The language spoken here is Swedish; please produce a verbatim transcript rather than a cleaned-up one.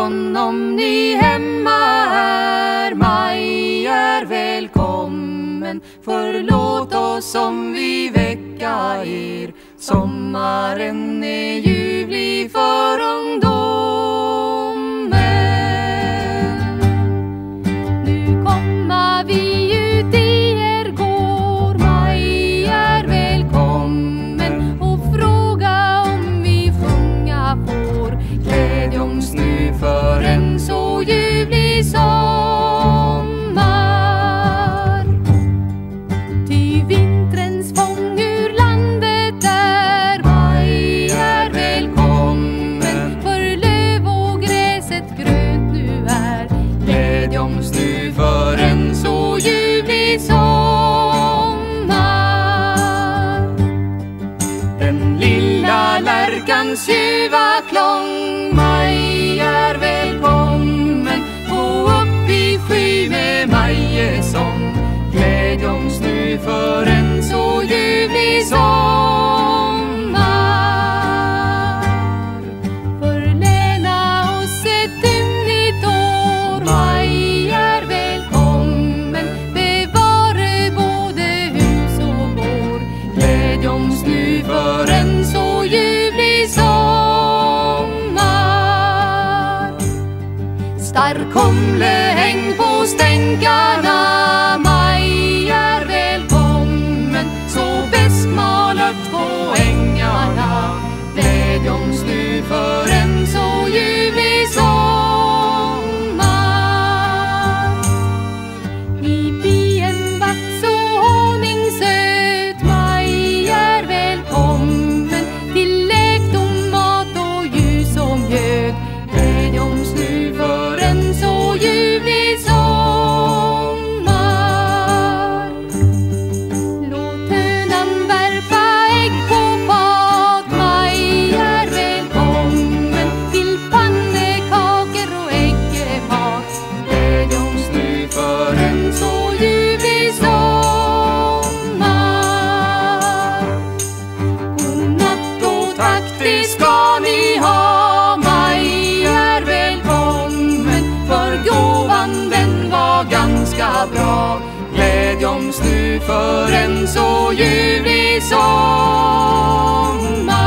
morgon om ni hemma är. Maj är välkommen, förlåt oss om vi väcka er. Sommaren är ljuvlig för ungdomen. Nu kommer vi ut i er gård. Maj är välkommen och fråga om vi sjunga får. Glädj oss nu för en så ljuvlig sommar. Ty vintrens fång ur landet är. Maj är välkommen, för löv och gräset grönt nu är. Glädj oss nu för en så ljuvlig sommar. Den lilla lärkans ljuva klång. Maj är välkommen, och upp i sky med majesång. Glädj oss nu för en så ljuvlig sommar. Förläna oss ett ymnigt år. Maj är välkommen, bevare både hus och gård. Glädj oss nu för en så ljuvlig sommar. Stark humle häng på stänkarna. Maj är välkommen, så beskmalet på ängarna. Glädj oss nu för en så ljuvlig sommar. I bien vax och honungsöt. Maj är välkommen, till läkdom, mat och ljus och mjöd. Glädj oss nu för en så ljuvlig sommar. Låt hönan värpa ägg på fat. Maj är välkommen, till pannekakor och äggmat. Glädj oss nu för en så ljuvlig sommar. Godnatt och tack, det ska ni ha. Maj är välkommen, för gåvan den var ganska bra. Glädj oss nu för en så ljuvlig sommar.